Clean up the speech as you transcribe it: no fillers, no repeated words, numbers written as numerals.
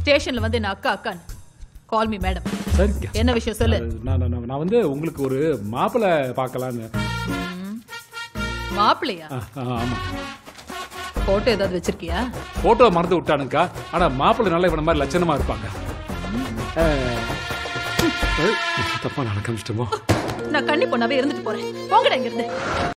ஸ்டேஷன்ல வந்து என்ன அக்கா அக்கான்னு கால் மீ மேடம். சரிங்க. என்ன விஷயம் சொல்லு. நான் வந்து உங்களுக்கு ஒரு மாப்பிள்ளை பார்க்கலான்னு. மாப்பிள்ளையா? ஆமா. போட்டோ ஏதாவது வச்சிருக்கியா? போட்டோ மறந்து விட்டானுக்கா. ஆனா மாப்பிள்ளை நல்லா இவன மாதிரி லட்சணமா இருப்பாங்க. தப்பா நடக்க நான் கண்ணி பொண்ணாவே இருந்துட்டு போறேன். போங்கடா இங்க இருந்து.